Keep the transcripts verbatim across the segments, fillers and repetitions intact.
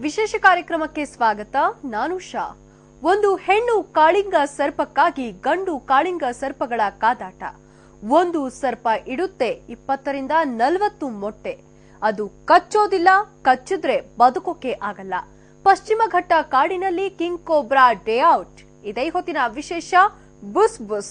ವಿಶೇಷ ಕಾರ್ಯಕ್ರಮಕ್ಕೆ ಸ್ವಾಗತ. ನಾನು ಶಾ. ಒಂದು ಹೆಣ್ಣು ಕಾಳಿಂಗ ಸರ್ಪಕ್ಕಾಗಿ ಗಂಡು ಕಾಳಿಂಗ ಸರ್ಪಗಳ ಕಾದಾಟ. ಒಂದು ಸರ್ಪ ಇಡುತ್ತೆ ಇಪ್ಪತ್ತರಿಂದ ನಲವತ್ತು ಮೊಟ್ಟೆ. ಅದು ಕಚ್ಚೋದಿಲ್ಲ, ಕಚ್ಚಿದ್ರೆ ಬದುಕೋಕೆ ಆಗಲ್ಲ. ಪಶ್ಚಿಮ ಘಟ್ಟ ಕಾಡಿನಲ್ಲಿ ಕಿಂಗ್ ಕೋಬ್ರಾ ಡೇ ಔಟ್. ಇದೇ ಹೊತ್ತಿನ ವಿಶೇಷ ಬುಸ್ ಬುಸ್.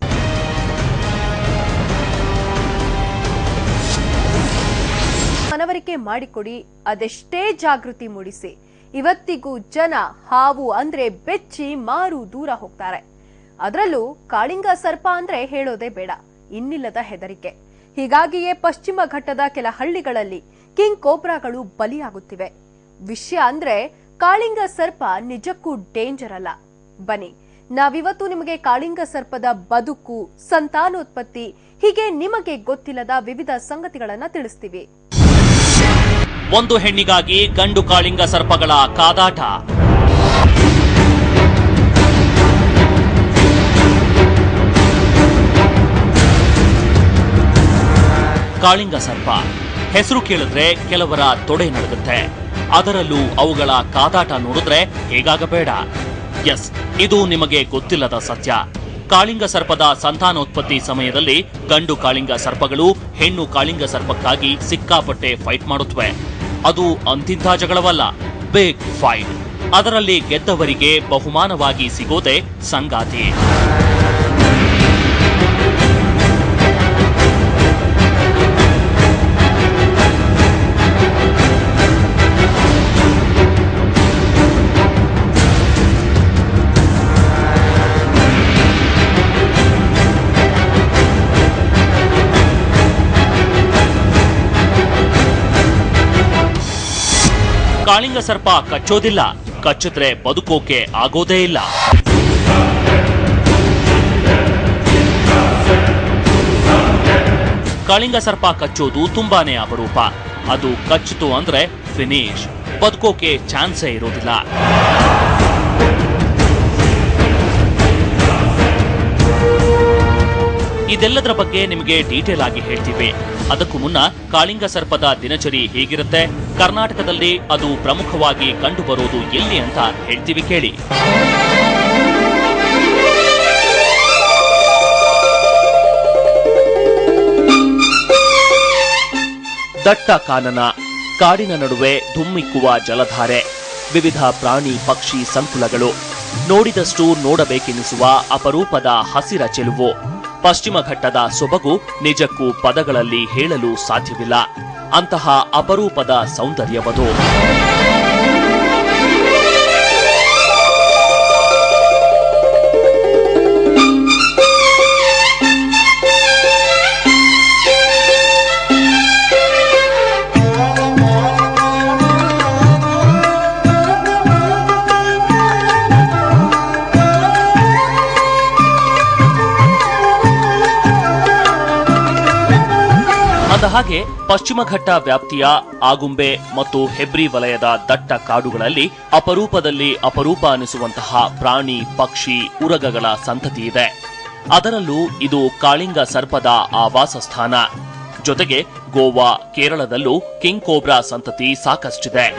ಮನವರಿಕೆ ಮಾಡಿಕೊಡಿ, ಅದೆಷ್ಟೇ ಜಾಗೃತಿ ಮೂಡಿಸಿ. ಇವತ್ತಿಗೂ ಜನ ಹಾವು ಅಂದ್ರೆ ಬೆಚ್ಚಿ ಮಾರು ದೂರ ಹೋಗ್ತಾರೆ. ಅದರಲ್ಲೂ ಕಾಳಿಂಗ ಸರ್ಪ ಅಂದ್ರೆ ಹೇಳೋದೇ ಬೇಡ, ಇನ್ನಿಲ್ಲದ ಹೆದರಿಕೆ. ಹೀಗಾಗಿಯೇ ಪಶ್ಚಿಮ ಘಟ್ಟದ ಕೆಲ ಹಳ್ಳಿಗಳಲ್ಲಿ ಕಿಂಗ್ ಕೋಬ್ರಾಗಳು ಬಲಿಯಾಗುತ್ತಿವೆ. ವಿಷಯ ಅಂದ್ರೆ ಕಾಳಿಂಗ ಸರ್ಪ ನಿಜಕ್ಕೂ ಡೇಂಜರ್ ಅಲ್ಲ. ಬನ್ನಿ, ನಾವಿವತ್ತು ನಿಮಗೆ ಕಾಳಿಂಗ ಸರ್ಪದ ಬದುಕು, ಸಂತಾನೋತ್ಪತ್ತಿ, ಹೀಗೆ ನಿಮಗೆ ಗೊತ್ತಿಲ್ಲದ ವಿವಿಧ ಸಂಗತಿಗಳನ್ನ ತಿಳಿಸ್ತೀವಿ. ಒಂದು ಹೆಣ್ಣಿಗಾಗಿ ಗಂಡು ಕಾಳಿಂಗ ಸರ್ಪಗಳ ಕಾದಾಟ. ಕಾಳಿಂಗ ಸರ್ಪ ಹೆಸರು ಕೇಳಿದ್ರೆ ಕೆಲವರ ತೊಡೆ ನಡುಗುತ್ತೆ. ಅದರಲ್ಲೂ ಅವುಗಳ ಕಾದಾಟ ನೋಡಿದ್ರೆ ಹೇಗಾಗಬೇಡ. ಎಸ್, ಇದು ನಿಮಗೆ ಗೊತ್ತಿಲ್ಲದ ಸತ್ಯ. ಕಾಳಿಂಗ ಸರ್ಪದ ಸಂತಾನೋತ್ಪತ್ತಿ ಸಮಯದಲ್ಲಿ ಗಂಡು ಕಾಳಿಂಗ ಸರ್ಪಗಳು ಹೆಣ್ಣು ಕಾಳಿಂಗ ಸರ್ಪಕ್ಕಾಗಿ ಸಿಕ್ಕಾಪಟ್ಟೆ ಫೈಟ್ ಮಾಡುತ್ತವೆ. ಅದು ಅಂತಿಂಥ ಜಗಳವಲ್ಲ, ಬಿಗ್ ಫೈಟ್. ಅದರಲ್ಲಿ ಗೆದ್ದವರಿಗೆ ಬಹುಮಾನವಾಗಿ ಸಿಗೋದೆ ಸಂಗಾತಿ. ಕಾಳಿಂಗ ಸರ್ಪ ಕಚ್ಚೋದಿಲ್ಲ, ಕಚ್ಚಿದ್ರೆ ಬದುಕೋಕೆ ಆಗೋದೇ ಇಲ್ಲ. ಕಾಳಿಂಗ ಸರ್ಪ ಕಚ್ಚೋದು ತುಂಬಾನೇ ಅಪರೂಪ. ಅದು ಕಚ್ಚಿತು ಅಂದ್ರೆ ಫಿನಿಶ್, ಬದುಕೋಕೆ ಚಾನ್ಸೇ ಇರೋದಿಲ್ಲ. ಇದೆಲ್ಲದರ ಬಗ್ಗೆ ನಿಮಗೆ ಡೀಟೇಲ್ ಆಗಿ ಹೇಳ್ತೀವಿ. ಅದಕ್ಕೂ ಮುನ್ನ ಕಾಳಿಂಗ ಸರ್ಪದ ದಿನಚರಿ ಹೇಗಿರುತ್ತೆ, ಕರ್ನಾಟಕದಲ್ಲಿ ಅದು ಪ್ರಮುಖವಾಗಿ ಕಂಡುಬರೋದು ಎಲ್ಲಿ ಅಂತ ಹೇಳ್ತೀವಿ, ಕೇಳಿ. ದಟ್ಟ ಕಾನನ, ಕಾಡಿನ ನಡುವೆ ಧುಮ್ಮಿಕ್ಕುವ ಜಲಧಾರೆ, ವಿವಿಧ ಪ್ರಾಣಿ ಪಕ್ಷಿ ಸಂಕುಲಗಳು, ನೋಡಿದಷ್ಟು ನೋಡಬೇಕೆನಿಸುವ ಅಪರೂಪದ ಹಸಿರ ಚೆಲುವು. ಪಶ್ಚಿಮ ಘಟ್ಟದ ಸೊಬಗು ನಿಜಕ್ಕೂ ಪದಗಳಲ್ಲಿ ಹೇಳಲು ಸಾಧ್ಯವಿಲ್ಲ. ಅಂತಹ ಅಪರೂಪದ ಸೌಂದರ್ಯವದು. ಹಾಗೆ ಪಶ್ಚಿಮ ಘಟ್ಟ ವ್ಯಾಪ್ತಿಯ ಆಗುಂಬೆ ಮತ್ತು ಹೆಬ್ರಿ ವಲಯದ ದಟ್ಟ ಕಾಡುಗಳಲ್ಲಿ ಅಪರೂಪದಲ್ಲಿ ಅಪರೂಪ ಅನಿಸುವಂತಹ ಪ್ರಾಣಿ ಪಕ್ಷಿ ಉರಗಗಳ ಸಂತತಿ ಇದೆ. ಅದರಲ್ಲೂ ಇದು ಕಾಳಿಂಗ ಸರ್ಪದ ಆವಾಸ ಸ್ಥಾನ. ಜೊತೆಗೆ ಗೋವಾ, ಕೇರಳದಲ್ಲೂ ಕಿಂಗ್ ಕೋಬ್ರಾ ಸಂತತಿ ಸಾಕಷ್ಟಿದೆ.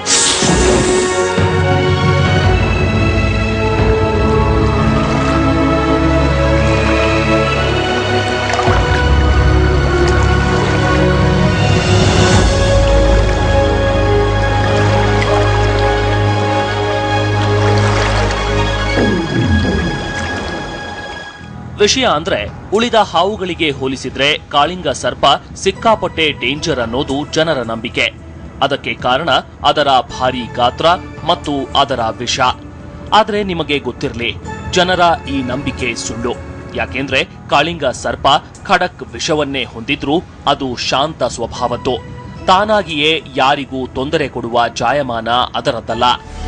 ವಿಷಯ ಅಂದ್ರೆ ಉಳಿದ ಹಾವುಗಳಿಗೆ ಹೋಲಿಸಿದ್ರೆ ಕಾಳಿಂಗ ಸರ್ಪ ಸಿಕ್ಕಾಪಟ್ಟೆ ಡೇಂಜರ್ ಅನ್ನೋದು ಜನರ ನಂಬಿಕೆ. ಅದಕ್ಕೆ ಕಾರಣ ಅದರ ಭಾರೀ ಗಾತ್ರ ಮತ್ತು ಅದರ ವಿಷ. ಆದ್ರೆ ನಿಮಗೆ ಗೊತ್ತಿರಲಿ, ಜನರ ಈ ನಂಬಿಕೆ ಸುಳ್ಳು. ಯಾಕೆಂದ್ರೆ ಕಾಳಿಂಗ ಸರ್ಪ ಖಡಕ್ ವಿಷವನ್ನೇ ಹೊಂದಿದ್ರೂ ಅದು ಶಾಂತ ಸ್ವಭಾವದ್ದು. ತಾನಾಗಿಯೇ ಯಾರಿಗೂ ತೊಂದರೆ ಕೊಡುವ ಜಾಯಮಾನ ಅದರದ್ದಲ್ಲ.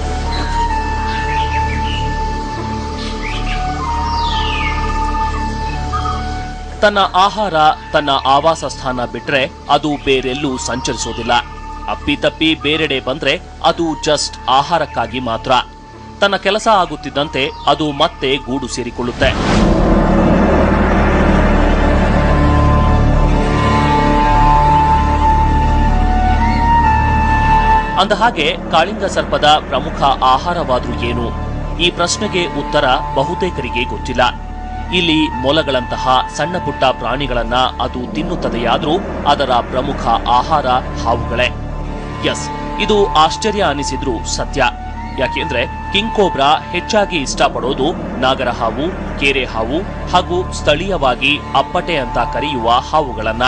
ತನ್ನ ಆಹಾರ, ತನ್ನ ಆವಾಸ ಸ್ಥಾನ ಬಿಟ್ರೆ ಅದು ಬೇರೆಲ್ಲೂ ಸಂಚರಿಸೋದಿಲ್ಲ. ಅಪ್ಪಿತಪ್ಪಿ ಬೇರೆಡೆ ಬಂದ್ರೆ ಅದು ಜಸ್ಟ್ ಆಹಾರಕ್ಕಾಗಿ ಮಾತ್ರ. ತನ್ನ ಕೆಲಸ ಆಗುತ್ತಿದ್ದಂತೆ ಅದು ಮತ್ತೆ ಗೂಡು ಸೇರಿಕೊಳ್ಳುತ್ತೆ. ಅಂದಹಾಗೆ ಕಾಳಿಂಗ ಸರ್ಪದ ಪ್ರಮುಖ ಆಹಾರವಾದ್ರೂ ಏನು? ಈ ಪ್ರಶ್ನೆಗೆ ಉತ್ತರ ಬಹುತೇಕರಿಗೆ ಗೊತ್ತಿಲ್ಲ. ಇಲ್ಲಿ ಮೊಲಗಳಂತಹ ಸಣ್ಣ ಪುಟ್ಟ ಪ್ರಾಣಿಗಳನ್ನ ಅದು ತಿನ್ನುತ್ತದೆಯಾದ್ರೂ ಅದರ ಪ್ರಮುಖ ಆಹಾರ ಹಾವುಗಳೇ. ಎಸ್, ಇದು ಆಶ್ಚರ್ಯ ಅನಿಸಿದ್ರೂ ಸತ್ಯ. ಯಾಕೆಂದ್ರೆ ಕಿಂಗ್ ಕೋಬ್ರಾ ಹೆಚ್ಚಾಗಿ ಇಷ್ಟಪಡೋದು ನಾಗರ ಹಾವು, ಕೇರೆ ಹಾವು ಹಾಗೂ ಸ್ಥಳೀಯವಾಗಿ ಅಪ್ಪಟೆ ಅಂತ ಕರೆಯುವ ಹಾವುಗಳನ್ನ.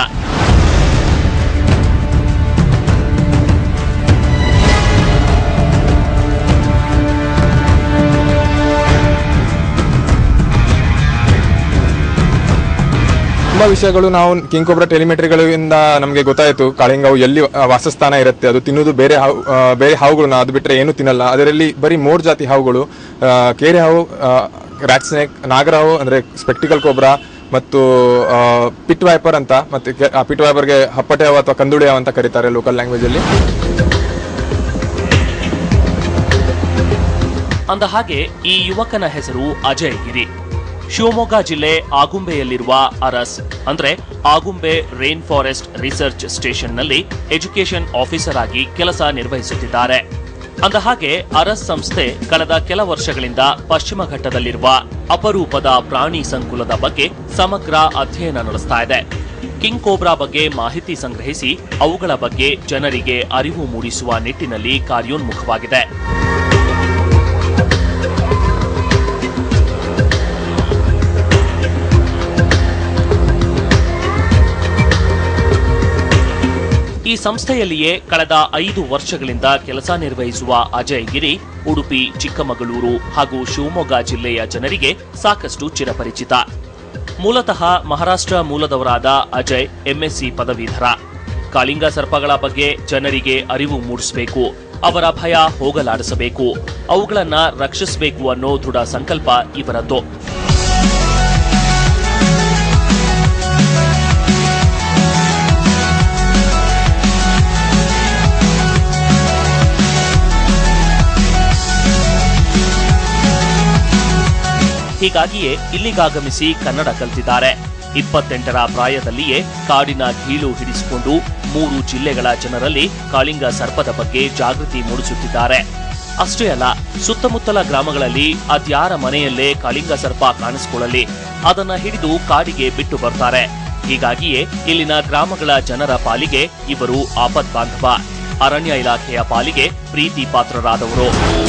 ತುಂಬಾ ವಿಷಯಗಳು ನಾವು ಕಿಂಗ್ ಕೋಬ್ರಾ ಟೆಲಿಮೆಟ್ರಿಗಳಿಂದ ನಮಗೆ ಗೊತ್ತಾಯಿತು. ಕಾಳಿಂಗವು ಎಲ್ಲಿ ವಾಸಸ್ಥಾನ ಇರುತ್ತೆ, ಅದು ತಿನ್ನುವುದು ಬೇರೆ ಹಾವು ಬೇರೆ ಹಾವುಗಳನ್ನ, ಅದು ಬಿಟ್ಟರೆ ಏನು ತಿನ್ನಲ್ಲ. ಅದರಲ್ಲಿ ಬರೀ ಮೂರು ಜಾತಿ ಹಾವುಗಳು, ಕೇರೆ ಹಾವು, ರ್ಯಾಟ್ ಸ್ನೇಕ್, ನಾಗರ ಹಾವು ಅಂದ್ರೆ ಸ್ಪೆಕ್ಟಿಕಲ್ ಕೋಬ್ರಾ ಮತ್ತು ಪಿಟ್ ವೈಪರ್ ಅಂತ. ಮತ್ತೆ ಆ ಪಿಟ್ ವೈಪರ್ಗೆ ಹಪ್ಪಟೆ ಹಾವು ಅಥವಾ ಕಂದುಳಿ ಹಾವು ಅಂತ ಕರೀತಾರೆ ಲೋಕಲ್ ಲ್ಯಾಂಗ್ವೇಜ್ ಅಲ್ಲಿ. ಅಂದ ಹಾಗೆ ಈ ಯುವಕನ ಹೆಸರು ಅಜಯ್ ಗಿರಿ. ಶಿವಮೊಗ್ಗ ಜಿಲ್ಲೆ ಆಗುಂಬೆಯಲ್ಲಿರುವ ಅರಸ್ ಅಂದ್ರೆ ಆಗುಂಬೆ ರೈನ್ ಫಾರೆಸ್ಟ್ ರಿಸರ್ಚ್ ಸ್ಟೇಷನ್ನಲ್ಲಿ ಎಜುಕೇಷನ್ ಆಫೀಸರ್ ಆಗಿ ಕೆಲಸ ನಿರ್ವಹಿಸುತ್ತಿದ್ದಾರೆ. ಅಂದಹಾಗೆ ಅರಸ್ ಸಂಸ್ಥೆ ಕಳೆದ ಕೆಲ ವರ್ಷಗಳಿಂದ ಪಶ್ಚಿಮ ಘಟ್ಟದಲ್ಲಿರುವ ಅಪರೂಪದ ಪ್ರಾಣಿ ಸಂಕುಲದ ಬಗ್ಗೆ ಸಮಗ್ರ ಅಧ್ಯಯನ ನಡೆಸ್ತಾ ಇದೆ. ಕಿಂಗ್ ಕೋಬ್ರಾ ಬಗ್ಗೆ ಮಾಹಿತಿ ಸಂಗ್ರಹಿಸಿ ಅವುಗಳ ಬಗ್ಗೆ ಜನರಿಗೆ ಅರಿವು ಮೂಡಿಸುವ ನಿಟ್ಟಿನಲ್ಲಿ ಕಾರ್ಯೋನ್ಮುಖವಾಗಿದೆ. ಈ ಸಂಸ್ಥೆಯಲ್ಲಿಯೇ ಕಳೆದ ಐದು ವರ್ಷಗಳಿಂದ ಕೆಲಸ ನಿರ್ವಹಿಸುವ ಅಜಯ್ ಗಿರಿ ಉಡುಪಿ, ಚಿಕ್ಕಮಗಳೂರು ಹಾಗೂ ಶಿವಮೊಗ್ಗ ಜಿಲ್ಲೆಯ ಜನರಿಗೆ ಸಾಕಷ್ಟು ಚಿರಪರಿಚಿತ. ಮೂಲತಃ ಮಹಾರಾಷ್ಟ್ರ ಮೂಲದವರಾದ ಅಜಯ್ ಎಂಎಸ್ಸಿ ಪದವೀಧರ. ಕಾಳಿಂಗ ಸರ್ಪಗಳ ಬಗ್ಗೆ ಜನರಿಗೆ ಅರಿವು ಮೂಡಿಸಬೇಕು, ಅವರ ಭಯ ಹೋಗಲಾಡಿಸಬೇಕು, ಅವುಗಳನ್ನ ರಕ್ಷಿಸಬೇಕು ಅನ್ನೋ ದೃಢ ಸಂಕಲ್ಪ ಇವರದ್ದು. ಹೀಗಾಗಿಯೇ ಇಲ್ಲಿಗಾಗಮಿಸಿ ಕನ್ನಡ ಕಲಿತಿದ್ದಾರೆ. ಇಪ್ಪತ್ತೆಂಟರ ಪ್ರಾಯದಲ್ಲಿಯೇ ಕಾಡಿನ ಗೀಳು ಹಿಡಿಸಿಕೊಂಡು ಮೂರು ಜಿಲ್ಲೆಗಳ ಜನರಲ್ಲಿ ಕಾಳಿಂಗ ಸರ್ಪದ ಬಗ್ಗೆ ಜಾಗೃತಿ ಮೂಡಿಸುತ್ತಿದ್ದಾರೆ. ಅಷ್ಟೇ ಅಲ್ಲ, ಸುತ್ತಮುತ್ತಲ ಗ್ರಾಮಗಳಲ್ಲಿ ಅದ್ಯಾರ ಮನೆಯಲ್ಲೇ ಕಾಳಿಂಗ ಸರ್ಪ ಕಾಣಿಸಿಕೊಳ್ಳಲಿ ಅದನ್ನ ಹಿಡಿದು ಕಾಡಿಗೆ ಬಿಟ್ಟು ಬರ್ತಾರೆ. ಹೀಗಾಗಿಯೇ ಇಲ್ಲಿನ ಗ್ರಾಮಗಳ ಜನರ ಪಾಲಿಗೆ ಇವರು ಆಪತ್ ಬಾಂಧವ, ಅರಣ್ಯ ಇಲಾಖೆಯ ಪಾಲಿಗೆ ಪ್ರೀತಿ ಪಾತ್ರರಾದವರು.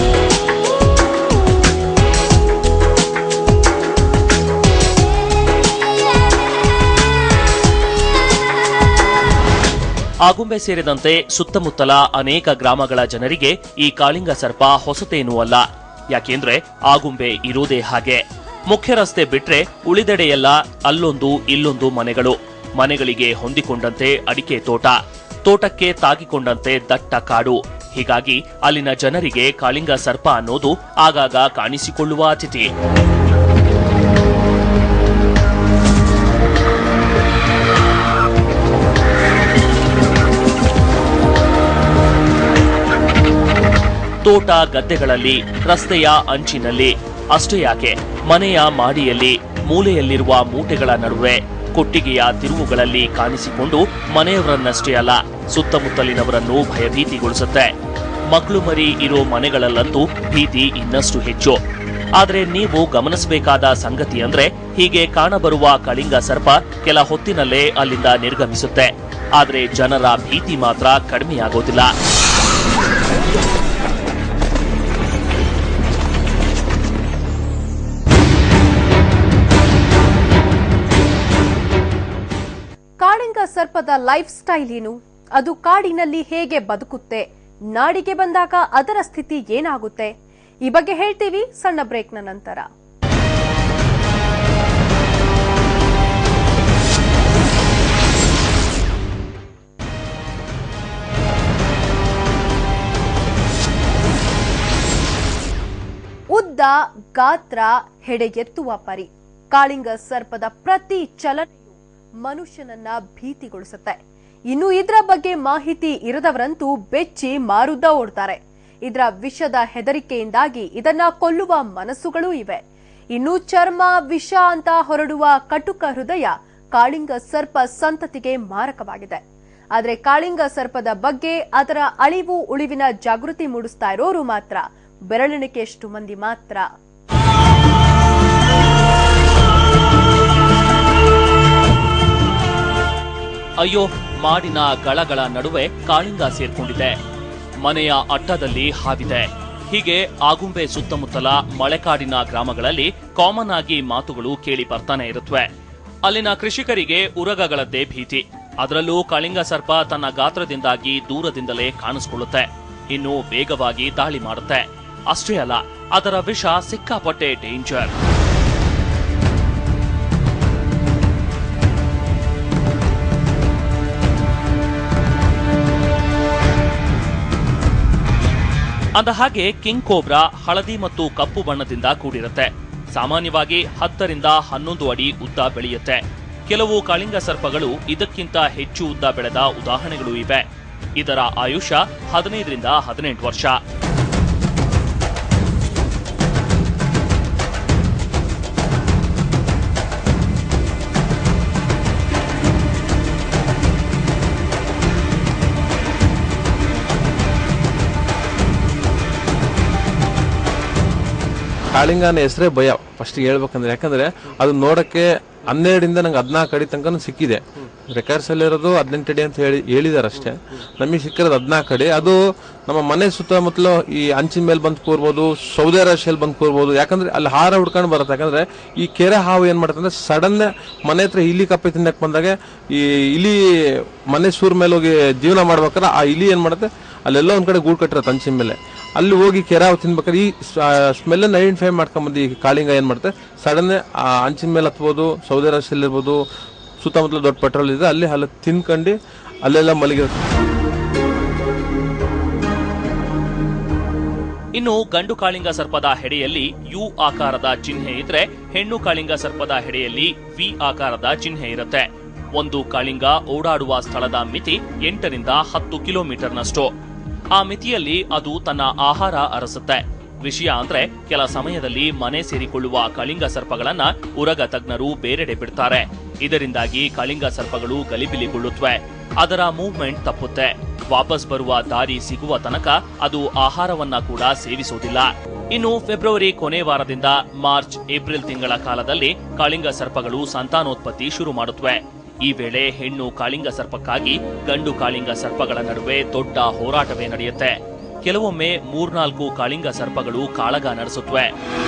ಆಗುಂಬೆ ಸೇರಿದಂತೆ ಸುತ್ತಮುತ್ತಲ ಅನೇಕ ಗ್ರಾಮಗಳ ಜನರಿಗೆ ಈ ಕಾಳಿಂಗ ಸರ್ಪ ಹೊಸತೇನೂ ಅಲ್ಲ. ಯಾಕೆಂದ್ರೆ ಆಗುಂಬೆ ಇರೋದೇ ಹಾಗೆ. ಮುಖ್ಯ ರಸ್ತೆ ಬಿಟ್ರೆ ಉಳಿದೆಡೆಯೆಲ್ಲ ಅಲ್ಲೊಂದು ಇಲ್ಲೊಂದು ಮನೆಗಳು, ಮನೆಗಳಿಗೆ ಹೊಂದಿಕೊಂಡಂತೆ ಅಡಿಕೆ ತೋಟ, ತೋಟಕ್ಕೆ ತಾಗಿಕೊಂಡಂತೆ ದಟ್ಟ ಕಾಡು. ಹೀಗಾಗಿ ಅಲ್ಲಿನ ಜನರಿಗೆ ಕಾಳಿಂಗ ಸರ್ಪ ಅನ್ನೋದು ಆಗಾಗ ಕಾಣಿಸಿಕೊಳ್ಳುವ ಅತಿಥಿ. ತೋಟ ಗದ್ದೆಗಳಲ್ಲಿ, ರಸ್ತೆಯ ಅಂಚಿನಲ್ಲಿ, ಅಷ್ಟೇ ಯಾಕೆ ಮನೆಯ ಮಾಡಿಯಲ್ಲಿ, ಮೂಲೆಯಲ್ಲಿರುವ ಮೂಟೆಗಳ ನಡುವೆ, ಕೊಟ್ಟಿಗೆಯ ತಿರುವುಗಳಲ್ಲಿ ಕಾಣಿಸಿಕೊಂಡು ಮನೆಯವರನ್ನಷ್ಟೇ ಅಲ್ಲ ಸುತ್ತಮುತ್ತಲಿನವರನ್ನು ಭಯಭೀತಿಗೊಳಿಸುತ್ತೆ. ಮಕ್ಕಳು ಮರಿ ಇರೋ ಮನೆಗಳಲ್ಲಂತೂ ಭೀತಿ ಇನ್ನಷ್ಟು ಹೆಚ್ಚು. ಆದರೆ ನೀವು ಗಮನಿಸಬೇಕಾದ ಸಂಗತಿ ಅಂದ್ರೆ ಹೀಗೆ ಕಾಣಬರುವ ಕಾಳಿಂಗ ಸರ್ಪ ಕೆಲ ಹೊತ್ತಿನಲ್ಲೇ ಅಲ್ಲಿಂದ ನಿರ್ಗಮಿಸುತ್ತೆ. ಆದರೆ ಜನರ ಭೀತಿ ಮಾತ್ರ ಕಡಿಮೆಯಾಗೋದಿಲ್ಲ. ಕಾಳಿಂಗ ಸರ್ಪದ ಲೈಫ್ ಸ್ಟೈಲ್ ಏನು? ಅದು ಕಾಡಿನಲ್ಲಿ ಹೇಗೆ ಬದುಕುತ್ತೆ? ನಾಡಿಗೆ ಬಂದಾಗ ಅದರ ಸ್ಥಿತಿ ಏನಾಗುತ್ತೆ? ಈ ಬಗ್ಗೆ ಹೇಳ್ತೀವಿ ಸಣ್ಣ ಬ್ರೇಕ್ನ ನಂತರ. ಉದ್ದ, ಗಾತ್ರ, ಹೆಡೆ ಎತ್ತುವ ಪರಿ ಕಾಳಿಂಗ ಸರ್ಪದ ಪ್ರತಿ ಚಲನೆಯು ಮನುಷ್ಯನನ್ನ ಭೀತಿಗೊಳಿಸುತ್ತೆ. ಇನ್ನು ಇದರ ಬಗ್ಗೆ ಮಾಹಿತಿ ಇರದವರಂತೂ ಬೆಚ್ಚಿ ಮಾರುದ್ದ ಓಡ್ತಾರೆ. ಇದರ ವಿಷದ ಹೆದರಿಕೆಯಿಂದಾಗಿ ಇದನ್ನ ಕೊಲ್ಲುವ ಮನಸ್ಸುಗಳೂ ಇವೆ. ಇನ್ನು ಚರ್ಮ, ವಿಷ ಅಂತ ಹೊರಡುವ ಕಟುಕ ಹೃದಯ ಕಾಳಿಂಗ ಸರ್ಪ ಸಂತತಿಗೆ ಮಾರಕವಾಗಿದೆ. ಆದ್ರೆ ಕಾಳಿಂಗ ಸರ್ಪದ ಬಗ್ಗೆ ಅದರ ಅಳಿವು ಉಳಿವಿನ ಜಾಗೃತಿ ಮೂಡಿಸ್ತಾ ಇರೋರು ಮಾತ್ರ ಬೆರಳೆಣಿಕೆಯಷ್ಟು ಮಂದಿ ಮಾತ್ರ. ಅಯ್ಯೋ, ಮಾಡಿನ ಗಳಗಳ ನಡುವೆ ಕಾಳಿಂಗ ಸೇರ್ಕೊಂಡಿದೆ. ಮನೆಯ ಅಟ್ಟದಲ್ಲಿ ಹಾವಿದೆ. ಹೀಗೆ ಆಗುಂಬೆ ಸುತ್ತಮುತ್ತಲ ಮಳೆಕಾಡಿನ ಗ್ರಾಮಗಳಲ್ಲಿ ಕಾಮನ್ ಆಗಿ ಮಾತುಗಳು ಕೇಳಿ ಬರ್ತಾನೆ ಇರುತ್ತವೆ. ಅಲ್ಲಿನ ಕೃಷಿಕರಿಗೆ ಉರಗಗಳದ್ದೇ ಭೀತಿ. ಅದರಲ್ಲೂ ಕಾಳಿಂಗ ಸರ್ಪ ತನ್ನ ಗಾತ್ರದಿಂದಾಗಿ ದೂರದಿಂದಲೇ ಕಾಣಿಸಿಕೊಳ್ಳುತ್ತೆ. ಇನ್ನು ವೇಗವಾಗಿ ದಾಳಿ ಮಾಡುತ್ತೆ. ಅಷ್ಟೇ ಅಲ್ಲ, ಅದರ ವಿಷ ಸಿಕ್ಕಾಪಟ್ಟೆ ಡೇಂಜರ್. ಅಂದ ಹಾಗೆ ಕಿಂಗ್ ಕೋಬ್ರಾ ಹಳದಿ ಮತ್ತು ಕಪ್ಪು ಬಣ್ಣದಿಂದ ಕೂಡಿರುತ್ತೆ. ಸಾಮಾನ್ಯವಾಗಿ ಹತ್ತರಿಂದ ಹನ್ನೊಂದು ಅಡಿ ಉದ್ದ ಬೆಳೆಯುತ್ತೆ. ಕೆಲವು ಕಾಳಿಂಗ ಸರ್ಪಗಳು ಇದಕ್ಕಿಂತ ಹೆಚ್ಚು ಉದ್ದ ಬೆಳೆದ ಉದಾಹರಣೆಗಳು ಇವೆ. ಇದರ ಆಯುಷ್ಯ ಹದಿನೈದರಿಂದ ಹದಿನೆಂಟು ವರ್ಷ. ಕಾಳಿಂಗನ ಹೆಸರೇ ಭಯ ಫಸ್ಟ್ ಹೇಳ್ಬೇಕಂದ್ರೆ. ಯಾಕಂದ್ರೆ ಅದು ನೋಡಕ್ಕೆ ಹನ್ನೆರಡರಿಂದ ನಂಗೆ ಹದಿನಾಲ್ಕು ಅಡಿ ತನಕ ಸಿಕ್ಕಿದೆ. ರೆಕಾರ್ಡ್ಸ್ ಅಲ್ಲಿ ಇರೋದು ಹದಿನೆಂಟು ಅಡಿ ಅಂತ ಹೇಳಿ ಹೇಳಿದಾರೆ ಅಷ್ಟೇ. ನಮಗೆ ಸಿಕ್ಕಿರೋದು ಹದಿನಾಲ್ಕು ಅಡಿ. ಅದು ನಮ್ಮ ಮನೆ ಸುತ್ತಮುತ್ತಲು ಈ ಅಂಚಿನ ಮೇಲೆ ಬಂದು ಕೂರ್ಬೋದು, ಸೌದೆ ರಾಶಿಯಲ್ಲಿ ಬಂದು ಕೂರ್ಬೋದು. ಯಾಕಂದ್ರೆ ಅಲ್ಲಿ ಹಾರ ಹುಡ್ಕೊಂಡು ಬರುತ್ತೆ. ಯಾಕಂದ್ರೆ ಈ ಕೆರೆ ಹಾವು ಏನ್ ಮಾಡುತ್ತೆ ಅಂದ್ರೆ ಸಡನ್ ಮನೆ ಹತ್ರ ಇಲಿ ಕಪ್ಪೆ ತಿನ್ನಕ್ ಬಂದಾಗ ಈ ಇಲಿ ಮನೆ ಸೂರ್ ಮೇಲೆ ಹೋಗಿ ಜೀವನ ಮಾಡ್ಬೇಕಾದ್ರೆ ಆ ಇಲಿ ಏನ್ ಮಾಡುತ್ತೆ, ಅಲ್ಲೆಲ್ಲೋ ಒಂದ್ ಕಡೆ ಗೂಡು ಕಟ್ಟಿರತ್ತೆ ಅಂಚಿನ ಮೇಲೆ. ಅಲ್ಲಿ ಹೋಗಿ ಕೆರೆ ಹಾವು ತಿನ್ಬೇಕಾದ್ರೆ ಈ ಸ್ಮೆಲ್ ಅನ್ನು ಐಡೆಂಟಿಫೈ ಮಾಡ್ಕೊಂಬಂದು ಈ ಕಾಳಿಂಗ ಏನ್ ಮಾಡುತ್ತೆ, ಸಡನ್ ಆ ಅಂಚಿನ ಮೇಲೆ ಹತ್ಬೋದು, ಸೌದೆ ರಾಶಿಯಲ್ಲಿ ಇರ್ಬೋದು, ಸುತ್ತಮುತ್ತಲ ದೊಡ್ಡ ಪೆಟ್ರೋಲ್ ಇದೆ, ಅಲ್ಲಿ ಅಲ್ಲಿ ತಿನ್ಕೊಂಡು ಅಲ್ಲೆಲ್ಲ ಮಲಗಿರುತ್ತೆ. ಇನ್ನು ಗಂಡು ಕಾಳಿಂಗ ಸರ್ಪದ ಹೆಡೆಯಲ್ಲಿ ಯು ಆಕಾರದ ಚಿಹ್ನೆ ಇದ್ರೆ, ಹೆಣ್ಣು ಕಾಳಿಂಗ ಸರ್ಪದ ಹೆಡೆಯಲ್ಲಿ ವಿ ಆಕಾರದ ಚಿಹ್ನೆ ಇರುತ್ತೆ. ಒಂದು ಕಾಳಿಂಗ ಓಡಾಡುವ ಸ್ಥಳದ ಮಿತಿ ಎಂಟರಿಂದ ಹತ್ತು ಕಿಲೋಮೀಟರ್ನಷ್ಟು. ಆ ಮಿತಿಯಲ್ಲಿ ಅದು ತನ್ನ ಆಹಾರ ಅರಸುತ್ತೆ. ವಿಷಯ ಅಂದ್ರೆ ಕೆಲ ಸಮಯದಲ್ಲಿ ಮನೆ ಸೇರಿಕೊಳ್ಳುವ ಕಾಳಿಂಗ ಸರ್ಪಗಳನ್ನ ಉರಗ ತಜ್ಞರು ಬೇರೆಡೆ ಬಿಡ್ತಾರೆ. ಇದರಿಂದಾಗಿ ಕಾಳಿಂಗ ಸರ್ಪಗಳು ಗಲಿಬಿಲಿಗೊಳ್ಳುತ್ತವೆ. ಅದರ ಮೂವ್ಮೆಂಟ್ ತಪ್ಪುತ್ತೆ. ವಾಪಸ್ ಬರುವ ದಾರಿ ಸಿಗುವ ತನಕ ಅದು ಆಹಾರವನ್ನ ಕೂಡ ಸೇವಿಸೋದಿಲ್ಲ. ಇನ್ನು ಫೆಬ್ರವರಿ ಕೊನೆ ವಾರದಿಂದ ಮಾರ್ಚ್ ಏಪ್ರಿಲ್ ತಿಂಗಳ ಕಾಲದಲ್ಲಿ ಕಾಳಿಂಗ ಸರ್ಪಗಳು ಸಂತಾನೋತ್ಪತ್ತಿ ಶುರು ಮಾಡುತ್ತವೆ. ಈ ವೇಳೆ ಹೆಣ್ಣು ಕಾಳಿಂಗ ಸರ್ಪಕ್ಕಾಗಿ ಗಂಡು ಕಾಳಿಂಗ ಸರ್ಪಗಳ ನಡುವೆ ದೊಡ್ಡ ಹೋರಾಟವೇ ನಡೆಯುತ್ತೆ. ಕೆಲವೊಮ್ಮೆ ಮೂರ್ನಾಲ್ಕು ಕಾಳಿಂಗ ಸರ್ಪಗಳು ಕಾಳಗ ನಡೆಸುತ್ತವೆ.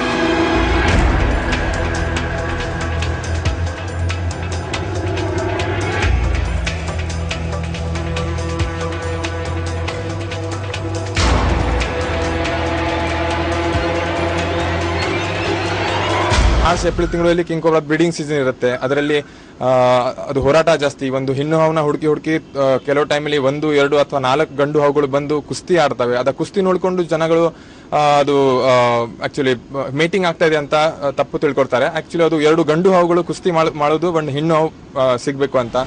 ಮಾರ್ಚ್ ಏಪ್ರಿಲ್ ತಿಂಗಳಲ್ಲಿ ಕಿಂಗ್ ಕೋಬ್ರಾ ಬ್ರೀಡಿಂಗ್ ಸೀಸನ್ ಇರುತ್ತೆ. ಅದರಲ್ಲಿ ಅದು ಹೋರಾಟ ಜಾಸ್ತಿ. ಒಂದು ಹೆಣ್ಣು ಹಾವನ್ನ ಹುಡುಕಿ ಹುಡುಕಿ ಕೆಲವು ಟೈಮಲ್ಲಿ ಒಂದು ಎರಡು ಅಥವಾ ನಾಲ್ಕು ಗಂಡು ಹಾವುಗಳು ಬಂದು ಕುಸ್ತಿ ಆಡ್ತವೆ. ಅದ ಕುಸ್ತಿ ನೋಡಿಕೊಂಡು ಜನಗಳು ಅದು ಆಕ್ಚುಲಿ ಮೇಟಿಂಗ್ ಆಗ್ತಾ ಇದೆ ಅಂತ ತಪ್ಪು ತಿಳ್ಕೊಳ್ತಾರೆ. ಆಕ್ಚುಲಿ ಅದು ಎರಡು ಗಂಡು ಹಾವುಗಳು ಕುಸ್ತಿ ಮಾಡೋದು ಒಂದು ಹೆಣ್ಣು ಹಾವು ಸಿಗ್ಬೇಕು ಅಂತ.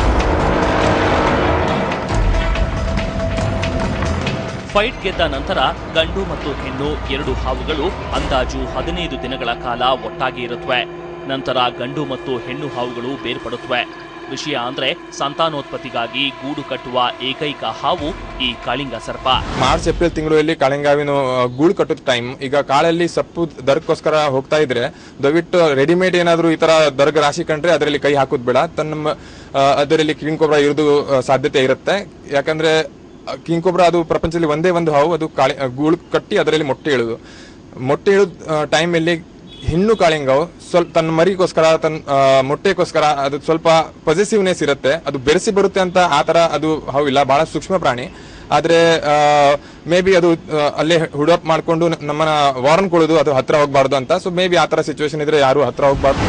ಫೈಟ್ ಗೆದ್ದ ನಂತರ ಗಂಡು ಮತ್ತು ಹೆಣ್ಣು ಎರಡು ಹಾವುಗಳು ಅಂದಾಜು ಹದಿನೈದು ದಿನಗಳ ಕಾಲ ಒಟ್ಟಾಗಿ ಇರುತ್ತವೆ. ನಂತರ ಗಂಡು ಮತ್ತು ಹೆಣ್ಣು ಹಾವುಗಳು ಬೇರ್ಪಡುತ್ತವೆ. ವಿಷಯ ಅಂದ್ರೆ ಸಂತಾನೋತ್ಪತ್ತಿಗಾಗಿ ಗೂಡು ಕಟ್ಟುವ ಏಕೈಕ ಹಾವು ಈ ಕಾಳಿಂಗ ಸರ್ಪ. ಮಾರ್ಚ್ ಏಪ್ರಿಲ್ ತಿಂಗಳಲ್ಲಿ ಕಾಳಿಂಗಾವಿನ ಗೂಡು ಕಟ್ಟುತ್ತ ಟೈಮ್. ಈಗ ಕಾಳಲ್ಲಿ ಸಪ್ಪು ದರ್ಗೋಸ್ಕರ ಹೋಗ್ತಾ ಇದ್ರೆ ದಯವಿಟ್ಟು ರೆಡಿಮೇಡ್ ಏನಾದ್ರು ಈ ತರ ದರ್ಗ ರಾಶಿ ಕಂಡ್ರೆ ಅದರಲ್ಲಿ ಕೈ ಹಾಕೋದ್ ಬೇಡ. ತನ್ನ ಅದರಲ್ಲಿ ಕಿಂಗ್ ಕೋಬ್ರಾ ಇರೋದು ಸಾಧ್ಯತೆ ಇರುತ್ತೆ. ಯಾಕಂದ್ರೆ ಕಿಂಗ್ ಕೋಬ್ರಾ ಅದು ಪ್ರಪಂಚದಲ್ಲಿ ಒಂದೇ ಒಂದು ಹಾವು, ಅದು ಕಾಳಿ ಗೂಳು ಕಟ್ಟಿ ಅದರಲ್ಲಿ ಮೊಟ್ಟೆ ಇಳುದು. ಮೊಟ್ಟೆ ಇಳುದ ಟೈಮಲ್ಲಿ ಹೆಣ್ಣು ಕಾಳಿಂಗಾವು ಸ್ವಲ್ಪ ತನ್ನ ಮರಿಗೋಸ್ಕರ ತನ್ನ ಮೊಟ್ಟೆಗೋಸ್ಕರ ಅದು ಸ್ವಲ್ಪ ಪಾಸಿಟಿವ್ನೆಸ್ ಇರುತ್ತೆ. ಅದು ಬೆರೆಸಿ ಬರುತ್ತೆ ಅಂತ ಆತರ ಅದು ಹಾವು ಇಲ್ಲ, ಬಹಳ ಸೂಕ್ಷ್ಮ ಪ್ರಾಣಿ. ಆದ್ರೆ ಮೇ ಬಿ ಅದು ಅಲ್ಲೇ ಹುಡಪ್ ಮಾಡ್ಕೊಂಡು ನಮ್ಮನ್ನ ವಾರ್ನ್ ಕೊಡೋದು, ಅದು ಹತ್ರ ಹೋಗ್ಬಾರ್ದು ಅಂತ. ಸೊ ಮೇ ಬಿ ಆತರ ಸಿಚುವೇಶನ್ ಇದ್ರೆ ಯಾರು ಹತ್ರ ಹೋಗ್ಬಾರ್ದು.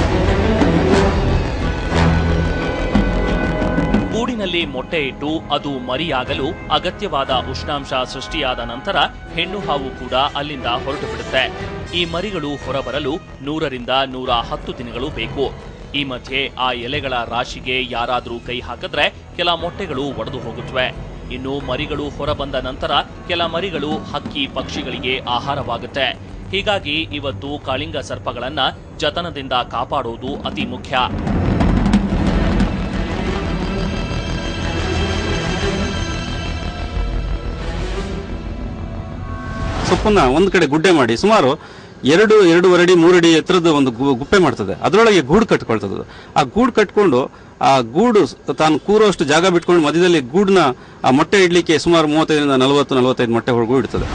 ಗೂಡಿನಲ್ಲಿ ಮೊಟ್ಟೆ ಇಟ್ಟು ಅದು ಮರಿಯಾಗಲು ಅಗತ್ಯವಾದ ಉಷ್ಣಾಂಶ ಸೃಷ್ಟಿಯಾದ ನಂತರ ಹೆಣ್ಣು ಹಾವು ಕೂಡ ಅಲ್ಲಿಂದ ಹೊರಟು ಬಿಡುತ್ತೆ. ಈ ಮರಿಗಳು ಹೊರಬರಲು ನೂರರಿಂದ ನೂರ ಹತ್ತು ದಿನಗಳು ಬೇಕು. ಈ ಮಧ್ಯೆ ಆ ಎಲೆಗಳ ರಾಶಿಗೆ ಯಾರಾದ್ರೂ ಕೈ ಹಾಕಿದ್ರೆ ಕೆಲ ಮೊಟ್ಟೆಗಳು ಒಡೆದು ಹೋಗುತ್ತವೆ. ಇನ್ನು ಮರಿಗಳು ಹೊರಬಂದ ನಂತರ ಕೆಲ ಮರಿಗಳು ಹಕ್ಕಿ ಪಕ್ಷಿಗಳಿಗೆ ಆಹಾರವಾಗುತ್ತೆ. ಹೀಗಾಗಿ ಇವತ್ತು ಕಾಳಿಂಗ ಸರ್ಪಗಳನ್ನ ಜತನದಿಂದ ಕಾಪಾಡುವುದು ಅತಿ ಮುಖ್ಯ. ಸೊಪ್ಪನ್ನ ಒಂದು ಕಡೆ ಗುಡ್ಡೆ ಮಾಡಿ ಸುಮಾರು ಎರಡು ಎರಡೂವರೆ ಅಡಿ ಮೂರಡಿ ಎತ್ತರದ ಒಂದು ಗುಪ್ಪೆ ಮಾಡ್ತದೆ. ಅದರೊಳಗೆ ಗೂಡು ಕಟ್ಕೊಳ್ತದೆ. ಆ ಗೂಡು ಕಟ್ಕೊಂಡು ಆ ಗೂಡು ತಾನು ಕೂರುವಷ್ಟು ಜಾಗ ಬಿಟ್ಕೊಂಡು ಮಧ್ಯದಲ್ಲಿ ಗೂಡನ್ನ ಆ ಮೊಟ್ಟೆ ಇಡ್ಲಿಕ್ಕೆ ಸುಮಾರು ಮೂವತ್ತೈದರಿಂದ ನಲವತ್ತು ನಲವತ್ತೈದು ಮೊಟ್ಟೆ ಹೊರಗೂ ಇಡ್ತದೆ.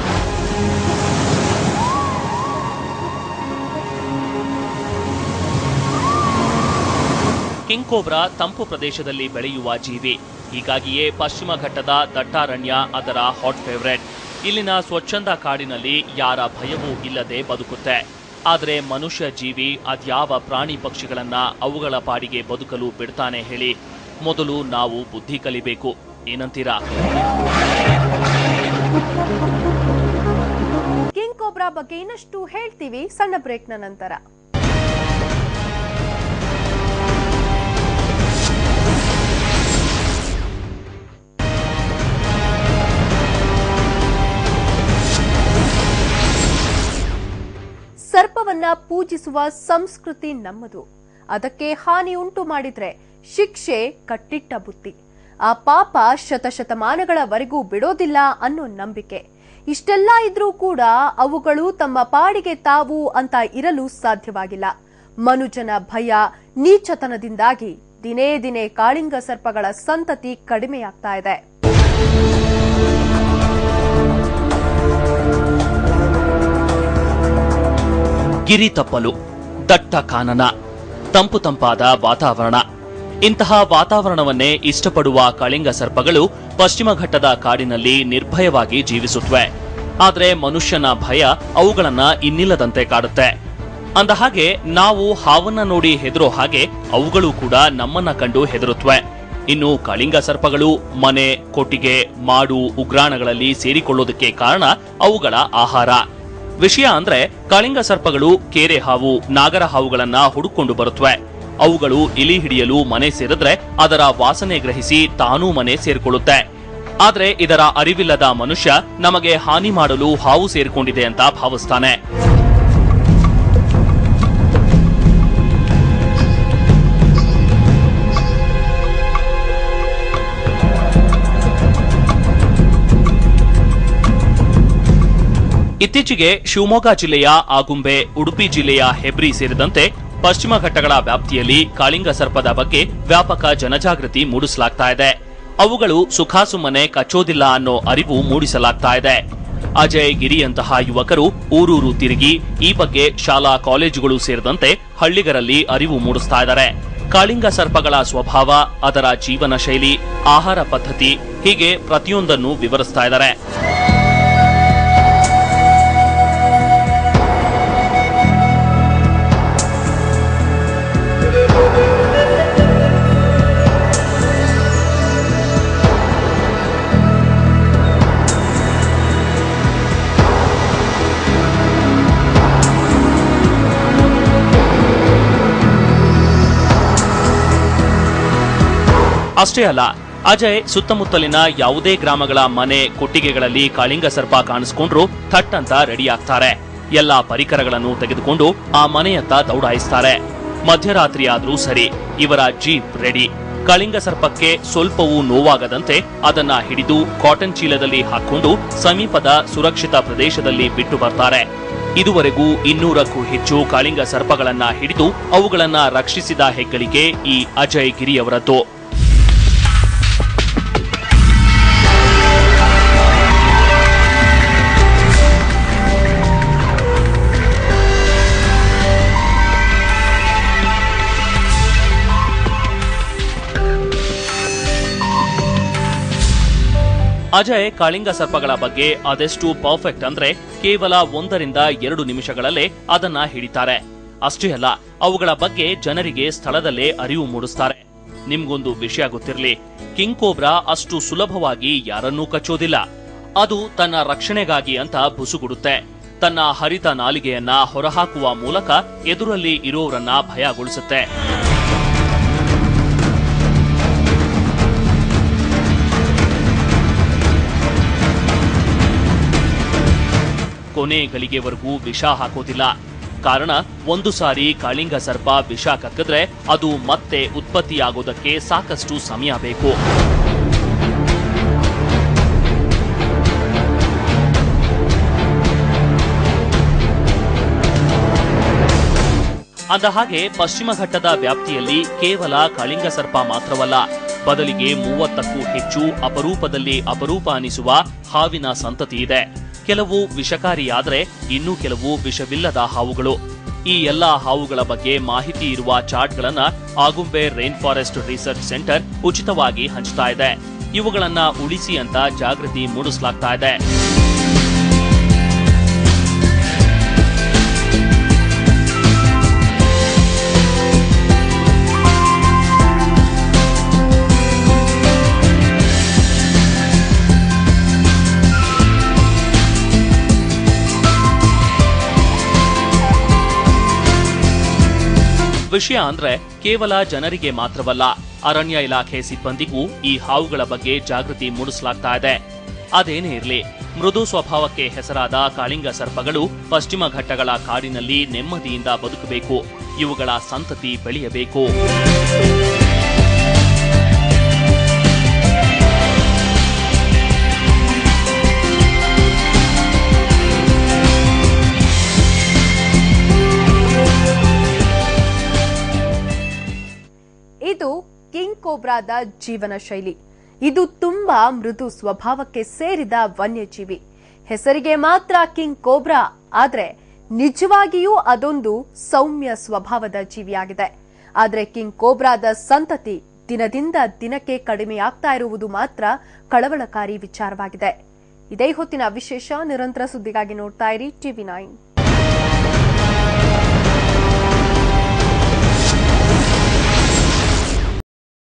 ಕಿಂಗ್ ಕೋಬ್ರಾ ತಂಪು ಪ್ರದೇಶದಲ್ಲಿ ಬೆಳೆಯುವ ಜೀವಿ. ಹೀಗಾಗಿಯೇ ಪಶ್ಚಿಮ ಘಟ್ಟದ ದಟ್ಟಾರಣ್ಯ ಅದರ ಹಾಟ್ ಫೇವರೇಟ್. ಇಲ್ಲಿನ ಸ್ವಚ್ಛಂದ ಕಾಡಿನಲ್ಲಿ ಯಾರ ಭಯವೂ ಇಲ್ಲದೆ ಬದುಕುತ್ತೆ. ಆದರೆ ಮನುಷ್ಯ ಜೀವಿ ಅದ್ಯಾವ ಪ್ರಾಣಿ ಪಕ್ಷಿಗಳನ್ನ ಅವುಗಳ ಪಾಡಿಗೆ ಬದುಕಲು ಬಿಡ್ತಾನೆ ಹೇಳಿ? ಮೊದಲು ನಾವು ಬುದ್ಧಿ ಕಲಿಬೇಕು. ಏನಂತೀರಾ? ಕಿಂಗ್ ಕೋಬ್ರಾ ಬಗ್ಗೆ ಇನ್ನಷ್ಟು ಹೇಳ್ತೀವಿ ಸಣ್ಣ ಬ್ರೇಕ್ನ ನಂತರ. ಸರ್ಪವನ್ನ ಪೂಜಿಸುವ ಸಂಸ್ಕೃತಿ ನಮ್ಮದು. ಅದಕ್ಕೆ ಹಾನಿ ಉಂಟು ಮಾಡಿದ್ರೆ ಶಿಕ್ಷೆ ಕಟ್ಟಿಟ್ಟ ಬುತ್ತಿ. ಆ ಪಾಪ ಶತಶತಮಾನಗಳವರೆಗೂ ಬಿಡೋದಿಲ್ಲ ಅನ್ನೋ ನಂಬಿಕೆ. ಇಷ್ಟೆಲ್ಲ ಇದ್ರೂ ಕೂಡ ಅವುಗಳು ತಮ್ಮ ಪಾಡಿಗೆ ತಾವು ಅಂತ ಇರಲು ಸಾಧ್ಯವಾಗಿಲ್ಲ. ಮನುಜನ ಭಯ, ನೀಚತನದಿಂದಾಗಿ ದಿನೇ ದಿನೇ ಕಾಳಿಂಗ ಸರ್ಪಗಳ ಸಂತತಿ ಕಡಿಮೆಯಾಗ್ತಾ ಇದೆ. ಗಿರಿ ತಪ್ಪಲು, ದಟ್ಟ ಕಾನನ, ತಂಪು ತಂಪಾದ ವಾತಾವರಣ. ಇಂತಹ ವಾತಾವರಣವನ್ನೇ ಇಷ್ಟಪಡುವ ಕಾಳಿಂಗ ಸರ್ಪಗಳು ಪಶ್ಚಿಮ ಘಟ್ಟದ ಕಾಡಿನಲ್ಲಿ ನಿರ್ಭಯವಾಗಿ ಜೀವಿಸುತ್ತವೆ. ಆದರೆ ಮನುಷ್ಯನ ಭಯ ಅವುಗಳನ್ನ ಇನ್ನಿಲ್ಲದಂತೆ ಕಾಡುತ್ತೆ. ಅಂದಹಾಗೆ ನಾವು ಹಾವನ್ನ ನೋಡಿ ಹೆದರೋ ಹಾಗೆ ಅವುಗಳು ಕೂಡ ನಮ್ಮನ್ನ ಕಂಡು ಹೆದರುತ್ತವೆ. ಇನ್ನು ಕಾಳಿಂಗ ಸರ್ಪಗಳು ಮನೆ, ಕೊಟ್ಟಿಗೆ, ಮಾಡು, ಉಗ್ರಾಣಗಳಲ್ಲಿ ಸೇರಿಕೊಳ್ಳೋದಕ್ಕೆ ಕಾರಣ ಅವುಗಳ ಆಹಾರ. ವಿಷಯ ಅಂದ್ರೆ ಕಾಳಿಂಗ ಸರ್ಪಗಳು ಕೇರೆ ಹಾವು, ನಾಗರ ಹಾವುಗಳನ್ನ ಹುಡುಕೊಂಡು ಬರುತ್ತವೆ. ಅವುಗಳು ಇಲಿ ಹಿಡಿಯಲು ಮನೆ ಸೇರಿದ್ರೆ ಅದರ ವಾಸನೆ ಗ್ರಹಿಸಿ ತಾನೂ ಮನೆ ಸೇರಿಕೊಳ್ಳುತ್ತೆ. ಆದ್ರೆ ಇದರ ಅರಿವಿಲ್ಲದ ಮನುಷ್ಯ ನಮಗೆ ಹಾನಿ ಮಾಡಲು ಹಾವು ಸೇರಿಕೊಂಡಿದೆ ಅಂತ ಭಾವಿಸ್ತಾನೆ. ಇತ್ತೀಚೆಗೆ ಶಿವಮೊಗ್ಗ ಜಿಲ್ಲೆಯ ಆಗುಂಬೆ, ಉಡುಪಿ ಜಿಲ್ಲೆಯ ಹೆಬ್ರಿ ಸೇರಿದಂತೆ ಪಶ್ಚಿಮ ಘಟ್ಟಗಳ ವ್ಯಾಪ್ತಿಯಲ್ಲಿ ಕಾಳಿಂಗ ಸರ್ಪದ ಬಗ್ಗೆ ವ್ಯಾಪಕ ಜನಜಾಗೃತಿ ಮೂಡಿಸಲಾಗ್ತಾ ಇದೆ. ಅವುಗಳು ಸುಖಾಸುಮ್ಮನೆ ಕಚ್ಚೋದಿಲ್ಲ ಅನ್ನೋ ಅರಿವು ಮೂಡಿಸಲಾಗ್ತಾ ಇದೆ. ಅಜಯ್, ಗಿರಿಯಂತಹ ಯುವಕರು ಊರೂರು ತಿರುಗಿ ಈ ಬಗ್ಗೆ ಶಾಲಾ ಕಾಲೇಜುಗಳು ಸೇರಿದಂತೆ ಹಳ್ಳಿಗರಲ್ಲಿ ಅರಿವು ಮೂಡಿಸ್ತಾ ಇದ್ದಾರೆ. ಕಾಳಿಂಗ ಸರ್ಪಗಳ ಸ್ವಭಾವ, ಅದರ ಜೀವನ ಶೈಲಿ, ಆಹಾರ ಪದ್ಧತಿ ಹೀಗೆ ಪ್ರತಿಯೊಂದನ್ನು ವಿವರಿಸ್ತಾ ಇದ್ದಾರೆ. ಅಷ್ಟೇ ಅಲ್ಲ, ಅಜಯ್ ಸುತ್ತಮುತ್ತಲಿನ ಯಾವುದೇ ಗ್ರಾಮಗಳ ಮನೆ, ಕೊಟ್ಟಿಗೆಗಳಲ್ಲಿ ಕಾಳಿಂಗ ಸರ್ಪ ಕಾಣಿಸ್ಕೊಂಡ್ರು ಥಟ್ ಅಂತ ರೆಡಿ ಆಗ್ತಾರೆ. ಎಲ್ಲಾ ಪರಿಕರಗಳನ್ನು ತೆಗೆದುಕೊಂಡು ಆ ಮನೆಯತ್ತ ದೌಡಾಯಿಸ್ತಾರೆ. ಮಧ್ಯರಾತ್ರಿ ಆದ್ರೂ ಸರಿ, ಇವರ ಜೀಪ್ ರೆಡಿ. ಕಾಳಿಂಗ ಸರ್ಪಕ್ಕೆ ಸ್ವಲ್ಪವೂ ನೋವಾಗದಂತೆ ಅದನ್ನ ಹಿಡಿದು ಕಾಟನ್ ಚೀಲದಲ್ಲಿ ಹಾಕೊಂಡು ಸಮೀಪದ ಸುರಕ್ಷಿತ ಪ್ರದೇಶದಲ್ಲಿ ಬಿಟ್ಟು ಬರ್ತಾರೆ. ಇದುವರೆಗೂ ಇನ್ನೂರಕ್ಕೂ ಹೆಚ್ಚು ಕಾಳಿಂಗ ಸರ್ಪಗಳನ್ನ ಹಿಡಿದು ಅವುಗಳನ್ನ ರಕ್ಷಿಸಿದ ಹೆಗ್ಗಳಿಕೆ ಈ ಅಜಯ್ ಗಿರಿಯವರದ್ದು. ಅಜಯ್ ಕಾಳಿಂಗ ಸರ್ಪಗಳ ಬಗ್ಗೆ ಅದೆಷ್ಟು ಪರ್ಫೆಕ್ಟ್ ಅಂದ್ರೆ ಕೇವಲ ಒಂದರಿಂದ ಎರಡು ನಿಮಿಷಗಳಲ್ಲೇ ಅದನ್ನ ಹಿಡಿತಾರೆ. ಅಷ್ಟೇ ಅಲ್ಲ, ಅವುಗಳ ಬಗ್ಗೆ ಜನರಿಗೆ ಸ್ಥಳದಲ್ಲೇ ಅರಿವು ಮೂಡಿಸ್ತಾರೆ. ನಿಮ್ಗೊಂದು ವಿಷಯ ಗೊತ್ತಿರಲಿ, ಕಿಂಗ್ ಕೋಬ್ರಾ ಅಷ್ಟು ಸುಲಭವಾಗಿ ಯಾರನ್ನೂ ಕಚ್ಚೋದಿಲ್ಲ. ಅದು ತನ್ನ ರಕ್ಷಣೆಗಾಗಿ ಅಂತ ಬುಸುಗುಡುತ್ತೆ. ತನ್ನ ಹರಿತ ನಾಲಿಗೆಯನ್ನ ಹೊರಹಾಕುವ ಮೂಲಕ ಎದುರಲ್ಲಿ ಇರೋರನ್ನ ಭಯಗೊಳಿಸುತ್ತೆ. ಕೊನೆ ಗಳಿಗೆವರೆಗೂ ವಿಷ ಹಾಕೋದಿಲ್ಲ. ಕಾರಣ, ಒಂದು ಸಾರಿ ಕಾಳಿಂಗ ಸರ್ಪ ವಿಷ ಕಕ್ಕಿದ್ರೆ ಅದು ಮತ್ತೆ ಉತ್ಪತ್ತಿಯಾಗೋದಕ್ಕೆ ಸಾಕಷ್ಟು ಸಮಯ ಬೇಕು. ಅಂದ ಹಾಗೆ ಪಶ್ಚಿಮ ಘಟ್ಟದ ವ್ಯಾಪ್ತಿಯಲ್ಲಿ ಕೇವಲ ಕಾಳಿಂಗ ಸರ್ಪ ಮಾತ್ರವಲ್ಲ, ಬದಲಿಗೆ ಮೂವತ್ತಕ್ಕೂ ಹೆಚ್ಚು ಅಪರೂಪದಲ್ಲಿ ಅಪರೂಪ ಅನಿಸುವ ಹಾವಿನ ಸಂತತಿ ಇದೆ. ಕೆಲವು ವಿಷಕಾರಿಯಾದರೆ ಇನ್ನೂ ಕೆಲವು ವಿಷವಿಲ್ಲದ ಹಾವುಗಳು. ಈ ಎಲ್ಲಾ ಹಾವುಗಳ ಬಗ್ಗೆ ಮಾಹಿತಿ ಇರುವ ಚಾರ್ಟ್ಗಳನ್ನ Agumbe rain forest research centre ಉಚಿತವಾಗಿ ಹಂಚ್ತಾ ಇದೆ. ಇವುಗಳನ್ನ ಉಳಿಸಿ ಅಂತ ಜಾಗೃತಿ ಮೂಡಿಸಲಾಗ್ತಾ ಇದೆ. ವಿಷಯ ಅಂದ್ರೆ ಕೇವಲ ಜನರಿಗೆ ಮಾತ್ರವಲ್ಲ, ಅರಣ್ಯ ಇಲಾಖೆ ಸಿಬ್ಬಂದಿಗೂ ಈ ಹಾವುಗಳ ಬಗ್ಗೆ ಜಾಗೃತಿ ಮೂಡಿಸಲಾಗ್ತಾ ಇದೆ. ಅದೇನೇ ಇರಲಿ, ಮೃದು ಸ್ವಭಾವಕ್ಕೆ ಹೆಸರಾದ ಕಾಳಿಂಗ ಸರ್ಪಗಳು ಪಶ್ಚಿಮ ಘಟ್ಟಗಳ ಕಾಡಿನಲ್ಲಿ ನೆಮ್ಮದಿಯಿಂದ ಬದುಕಬೇಕು, ಇವುಗಳ ಸಂತತಿ ಬೆಳೆಯಬೇಕು. ಇದು ಕಿಂಗ್ ಕೋಬ್ರಾದ ಜೀವನ ಶೈಲಿ. ಇದು ತುಂಬಾ ಮೃದು ಸ್ವಭಾವಕ್ಕೆ ಸೇರಿದ ವನ್ಯಜೀವಿ. ಹೆಸರಿಗೆ ಮಾತ್ರ ಕಿಂಗ್ ಕೋಬ್ರಾ, ಆದ್ರೆ ನಿಜವಾಗಿಯೂ ಅದೊಂದು ಸೌಮ್ಯ ಸ್ವಭಾವದ ಜೀವಿಯಾಗಿದೆ. ಆದ್ರೆ ಕಿಂಗ್ ಕೋಬ್ರಾದ ಸಂತತಿ ದಿನದಿಂದ ದಿನಕ್ಕೆ ಕಡಿಮೆಯಾಗ್ತಾ ಇರುವುದು ಮಾತ್ರ ಕಳವಳಕಾರಿ ವಿಚಾರವಾಗಿದೆ. ಇದೇ ಹೊತ್ತಿನ ವಿಶೇಷ. ನಿರಂತರ ಸುದ್ದಿಗಾಗಿ ನೋಡ್ತಾ ಇರಿ ಟಿವಿ ನೈನ್.